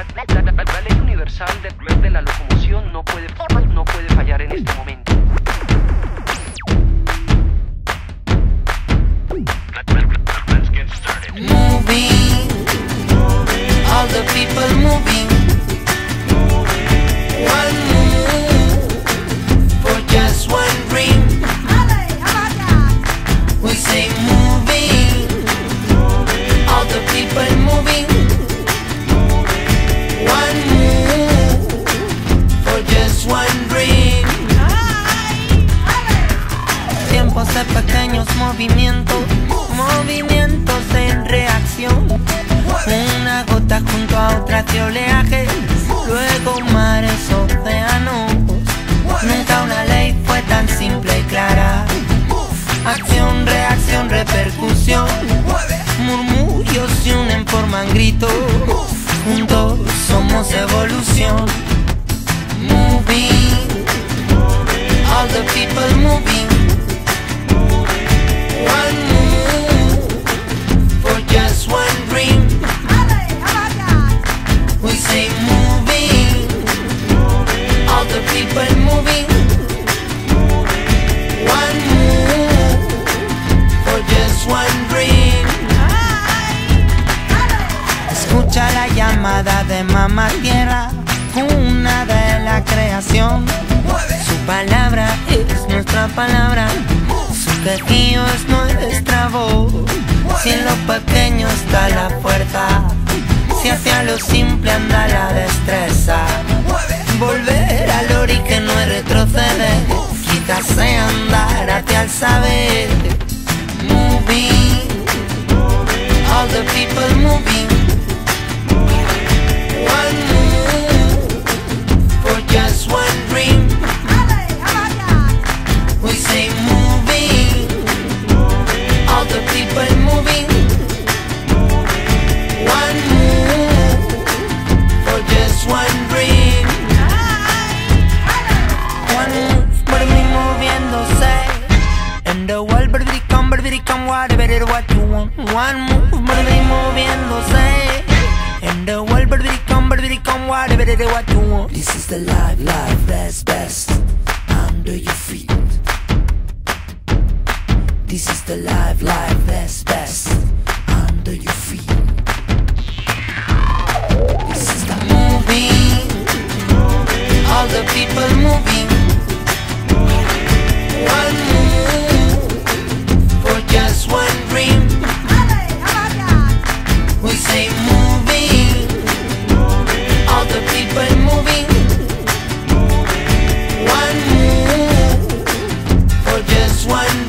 La ley universal de la locomoción no puede fallar en este momento. Moving, all the people moving. One move for just one dream. We say moving, all the people moving. One move for just one dream. Tiempos de pequeños movimientos, movimientos en reacción. Una gota junto a otra hacia oleajes, luego mares, océanos. Nunca una ley fue tan simple y clara. Acción, reacción, repercusión. Murmullos se unen, forman gritos. Juntos somos evolución. Moving, all the people moving. One move for just one dream. We say moving, all the people moving. One move for just one dream. Escucha la llamada de mamá tierra, cuna de la creación. Su palabra es nuestra palabra, su quejío es nuestra voz. Si en lo pequeño está la fuerza, si hacia lo simple anda la destreza. Volver al ori que no es retroceder, quizás sea andar hacia el saber. Moving, all the people moving. One move for just one dream. We say moving, all the people moving. One move for just one dream. One move, baby, moviéndose. And the world, baby, come, whatever what you want. One move, baby, moviéndose. And the world, baby, come, whatever what you want. This is the life that's best under your feet. This is the life that's best under your feet. This is the moving, all the people moving. One move for just one dream. We say moving, all the people moving. One move for just one dream.